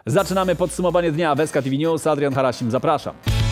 Zaczynamy podsumowanie dnia w SK TV News. Adrian Harasim, zapraszam.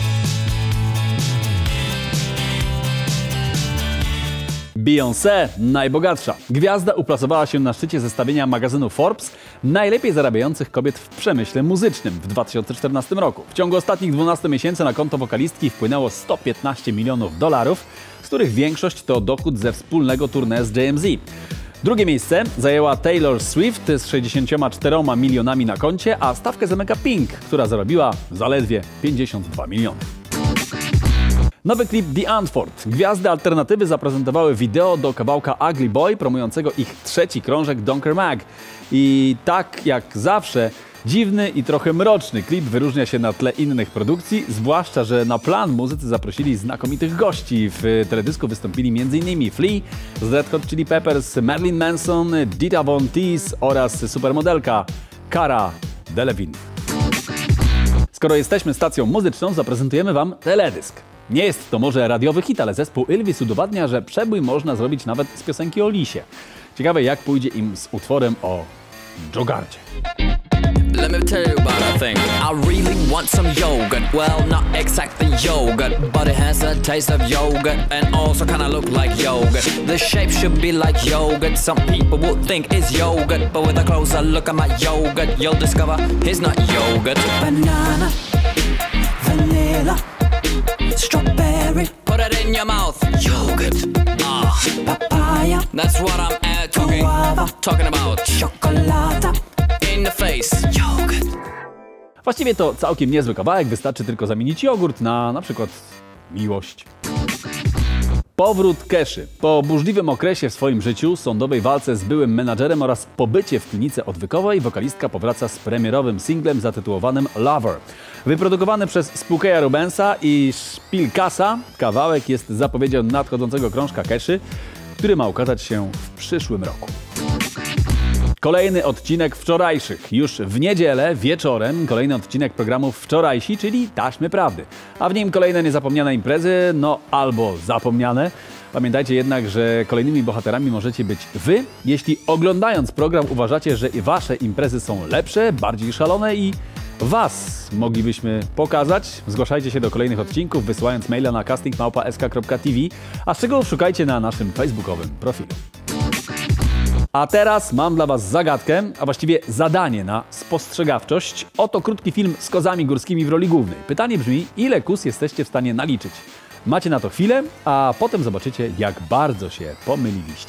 Beyoncé, najbogatsza. Gwiazda uplasowała się na szczycie zestawienia magazynu Forbes najlepiej zarabiających kobiet w przemyśle muzycznym w 2014 roku. W ciągu ostatnich 12 miesięcy na konto wokalistki wpłynęło $115 milionów, z których większość to dochód ze wspólnego tournée z Jay-Z. Drugie miejsce zajęła Taylor Swift z 64 milionami na koncie, a stawkę zamyka Pink, która zarobiła zaledwie 52 miliony. Nowy klip The Antwoord. Gwiazdy alternatywy zaprezentowały wideo do kawałka Ugly Boy promującego ich trzeci krążek Donker Mag. I tak jak zawsze dziwny i trochę mroczny klip wyróżnia się na tle innych produkcji, zwłaszcza, że na plan muzycy zaprosili znakomitych gości. W teledysku wystąpili m.in. Flea z Red Hot Chili Peppers, Marilyn Manson, Dita Von Teese oraz supermodelka Cara Delevingne. Skoro jesteśmy stacją muzyczną, zaprezentujemy Wam teledysk. Nie jest to może radiowy hit, ale zespół Ylvis udowadnia, że przebój można zrobić nawet z piosenki o lisie. Ciekawe, jak pójdzie im z utworem o Jogardzie. Let me tell you about a thing. I really want some yogurt. Well, not exactly yogurt, but it has a taste of yogurt and also kind of look like yogurt. The shape should be like yogurt. Some people would think it's yogurt, but with a closer look at my yogurt, you'll discover it's not yogurt. Banana, vanilla, strawberry, Put it in your mouth. Yogurt. papaya, That's what I'm talking about. chocolate. In the face. Yogurt. Właściwie to całkiem niezły kawałek, wystarczy tylko zamienić jogurt na przykład miłość. Powrót Keszy. Po burzliwym okresie w swoim życiu, sądowej walce z byłym menadżerem oraz pobycie w klinice odwykowej, wokalistka powraca z premierowym singlem zatytułowanym Lover. Wyprodukowany przez Spooke'a Rubensa i Szpilkasa, kawałek jest zapowiedzią nadchodzącego krążka Keszy, który ma ukazać się w przyszłym roku. Kolejny odcinek wczorajszych. Już w niedzielę wieczorem kolejny odcinek programu Wczorajsi, czyli Taśmy Prawdy. A w nim kolejne niezapomniane imprezy, no albo zapomniane. Pamiętajcie jednak, że kolejnymi bohaterami możecie być Wy, jeśli oglądając program uważacie, że wasze imprezy są lepsze, bardziej szalone i Was moglibyśmy pokazać. Zgłaszajcie się do kolejnych odcinków, wysyłając maila na casting@sk.tv, a szczegółów szukajcie na naszym facebookowym profilu. A teraz mam dla Was zagadkę, a właściwie zadanie na spostrzegawczość. Oto krótki film z kozami górskimi w roli głównej. Pytanie brzmi, ile kóz jesteście w stanie naliczyć? Macie na to chwilę, a potem zobaczycie, jak bardzo się pomyliliście.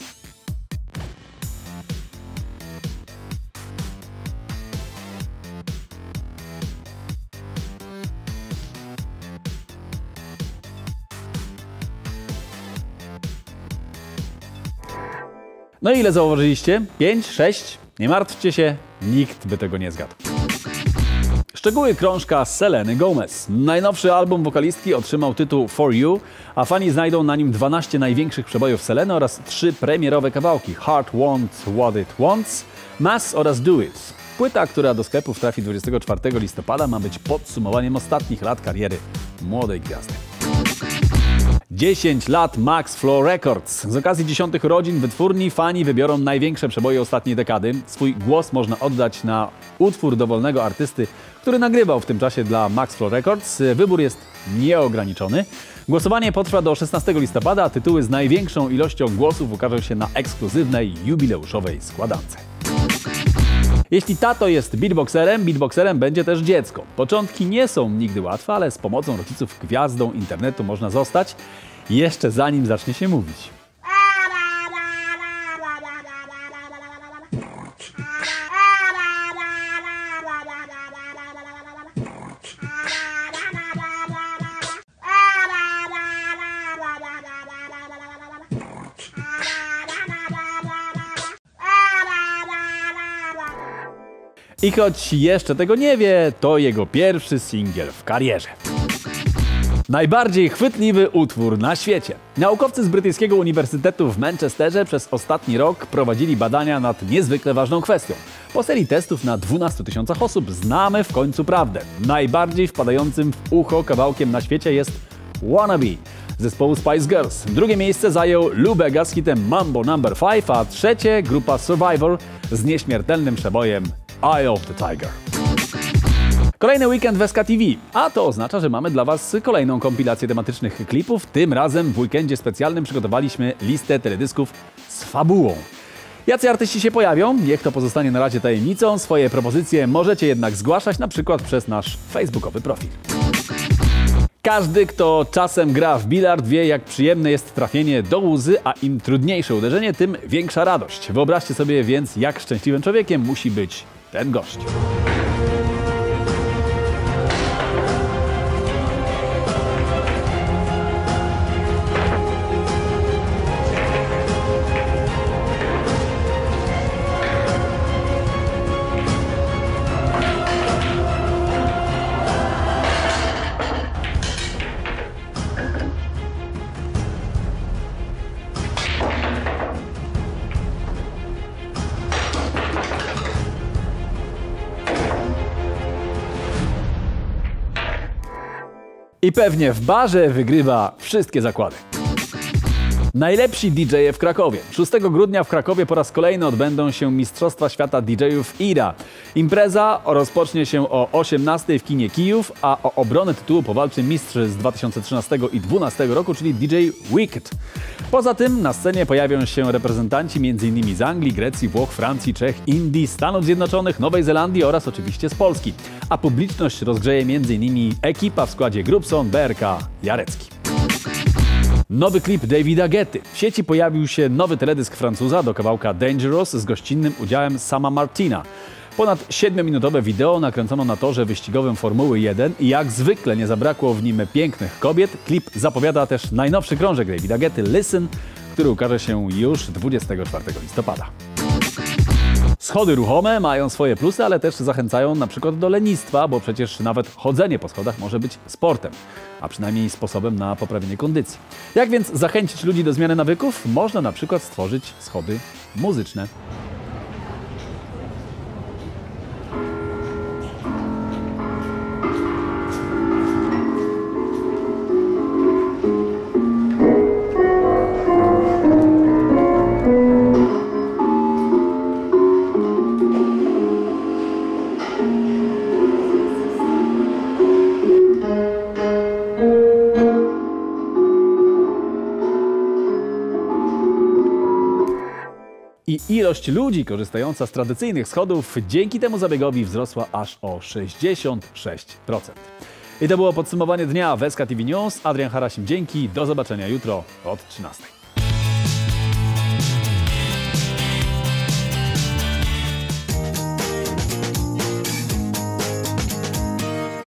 No i ile zauważyliście? 5, 6? Nie martwcie się, nikt by tego nie zgadł. Szczegóły krążka Seleny Gomez. Najnowszy album wokalistki otrzymał tytuł For You, a fani znajdą na nim 12 największych przebojów Seleny oraz 3 premierowe kawałki Heart Want What It Wants, Mass oraz Do It. Płyta, która do sklepów trafi 24 listopada, ma być podsumowaniem ostatnich lat kariery młodej gwiazdy. 10 lat Max Flow Records. Z okazji 10 urodzin wytwórni fani wybiorą największe przeboje ostatniej dekady. Swój głos można oddać na utwór dowolnego artysty, który nagrywał w tym czasie dla Max Flow Records. Wybór jest nieograniczony. Głosowanie potrwa do 16 listopada, a tytuły z największą ilością głosów ukażą się na ekskluzywnej, jubileuszowej składance. Jeśli tato jest beatboxerem będzie też dziecko. Początki nie są nigdy łatwe, ale z pomocą rodziców gwiazdą internetu można zostać jeszcze zanim zacznie się mówić. I choć jeszcze tego nie wie, to jego pierwszy singiel w karierze. Najbardziej chwytliwy utwór na świecie. Naukowcy z brytyjskiego Uniwersytetu w Manchesterze przez ostatni rok prowadzili badania nad niezwykle ważną kwestią. Po serii testów na 12 000 osób znamy w końcu prawdę. Najbardziej wpadającym w ucho kawałkiem na świecie jest Wannabe zespołu Spice Girls. Drugie miejsce zajął Lou Bega z hitem Mambo No. 5, a trzecie grupa Survivor z nieśmiertelnym przebojem Eye of the Tiger. Kolejny weekend w SK TV, a to oznacza, że mamy dla Was kolejną kompilację tematycznych klipów. Tym razem w weekendzie specjalnym przygotowaliśmy listę teledysków z fabułą. Jacy artyści się pojawią? Niech to pozostanie na razie tajemnicą. Swoje propozycje możecie jednak zgłaszać na przykład przez nasz facebookowy profil. Każdy, kto czasem gra w bilard, wie, jak przyjemne jest trafienie do łzy, a im trudniejsze uderzenie, tym większa radość. Wyobraźcie sobie więc, jak szczęśliwym człowiekiem musi być ten gość. I pewnie w barze wygrywa wszystkie zakłady. Najlepsi DJ-e w Krakowie. 6 grudnia w Krakowie po raz kolejny odbędą się Mistrzostwa Świata DJ-ów IRA. Impreza rozpocznie się o 18:00 w kinie Kijów, a o obronę tytułu powalczy mistrz z 2013 i 2012 roku, czyli DJ Wicked. Poza tym na scenie pojawią się reprezentanci m.in. z Anglii, Grecji, Włoch, Francji, Czech, Indii, Stanów Zjednoczonych, Nowej Zelandii oraz oczywiście z Polski. A publiczność rozgrzeje m.in. ekipa w składzie Grubson, BRK, Jarecki. Nowy klip Davida Guetty. W sieci pojawił się nowy teledysk Francuza do kawałka Dangerous z gościnnym udziałem Sama Martina. Ponad 7-minutowe wideo nakręcono na torze wyścigowym Formuły 1 i jak zwykle nie zabrakło w nim pięknych kobiet. Klip zapowiada też najnowszy krążek Davida Guetty Listen, który ukaże się już 24 listopada. Schody ruchome mają swoje plusy, ale też zachęcają na przykład do lenistwa, bo przecież nawet chodzenie po schodach może być sportem, a przynajmniej sposobem na poprawienie kondycji. Jak więc zachęcić ludzi do zmiany nawyków? Można na przykład stworzyć schody muzyczne. I ilość ludzi korzystająca z tradycyjnych schodów dzięki temu zabiegowi wzrosła aż o 66%. I to było podsumowanie dnia w SK TV News. Adrian Harasim, dzięki. Do zobaczenia jutro od 13:00.